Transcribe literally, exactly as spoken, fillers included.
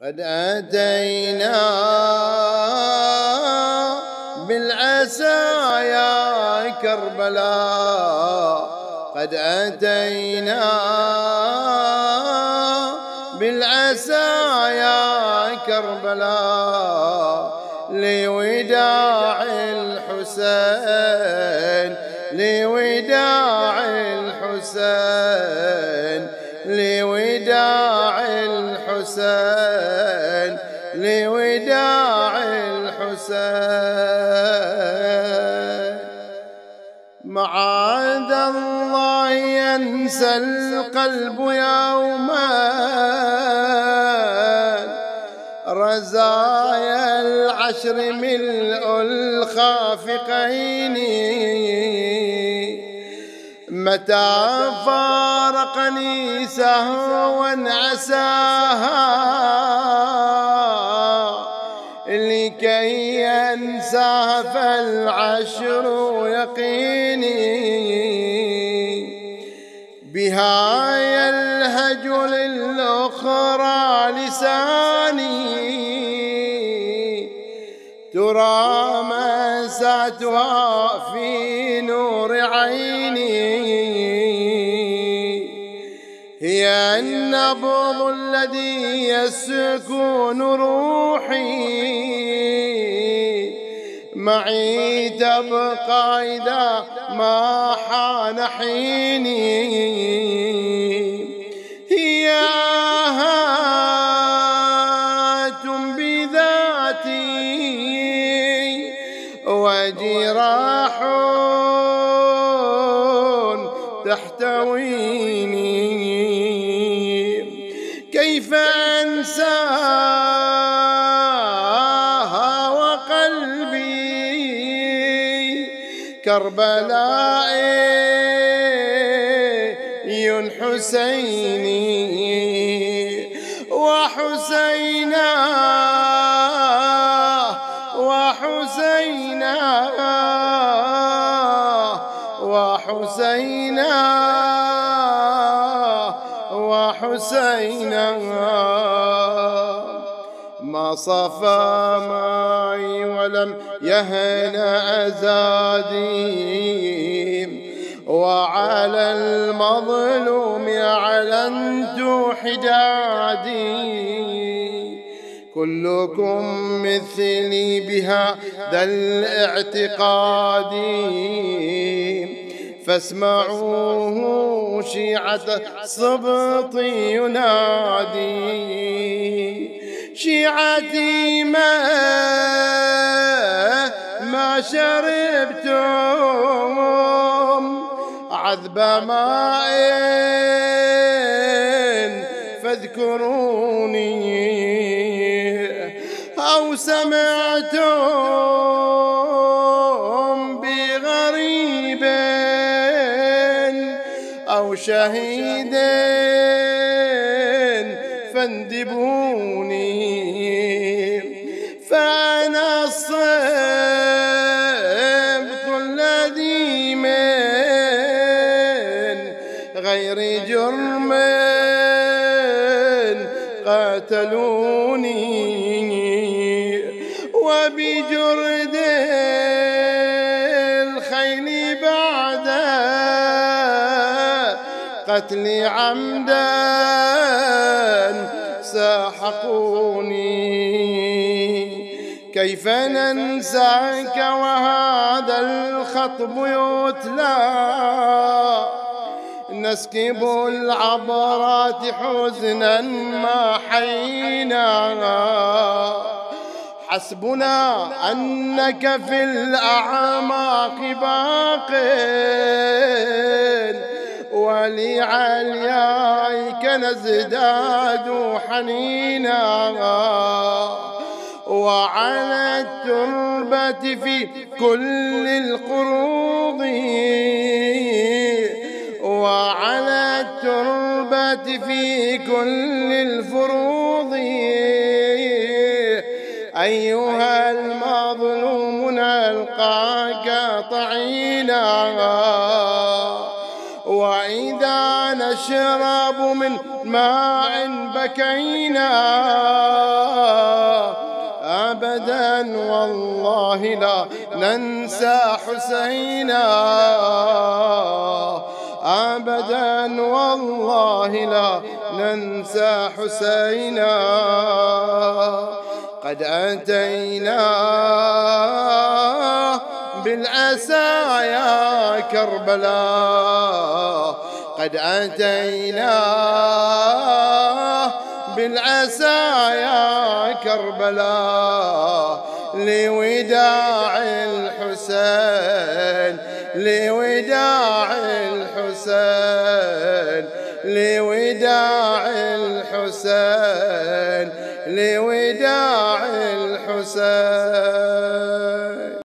قد أتينا بالعسى يا كربلاء، قد أتينا بالعسى يا كربلاء، لوداع الحسين لوداع الحسين لوداع الحسين لوداع الحسين. معاذ الله ينسى القلب يوما رزايا العشر ملء الخافقين، متى فارقني سهوا عساها لكي ينسى فالعشر يقيني، بها يلهج للأخرى لساني ترى مساتها في نور عيني، هي النبض الذي يسكن روحي معي تبقى إذا ما حان حيني، هي آهات بذاتي وجراح تحتويني، كيف أنساها وقلبي كربلاء حسيني، وحسينا وحسينا وحسينا وحسينا ما صفى معي ولم يهن أزادي، وعلى المظلوم أعلنت حدادي، كلكم مثلي بهذا الاعتقاد، فاسمعوه شيعة السبط ينادي، شيعتي ما ما شربتم عذب ماء فاذكروني، أو سمعتم بغريب أو شهيد فاندبوني، فأنا الصبط الذي من غير جرم قاتلوني، وبجرد الخيل بعد قتلي عمدا ساحقوني، كيف ننساك وهذا الخطب يتلى، نسكب العبرات حزنا ما حينا، حسبنا أنك في الأعماق باق، ولعليائك نزداد حنينا، وعلى التربة في كل القروض، وعلى التربة في كل الفروض، أيها المظلوم نلقاك طعينا، وإذا نشرب من ماء بكينا والله لا ننسى حسينا، أبدا والله لا ننسى حسينا. قد أتينا بالأسى يا كربلاء، قد أتينا بالأسى يا كربلاء، لوداع الحسين لوداع الحسين لوداع الحسين لوداع الحسين.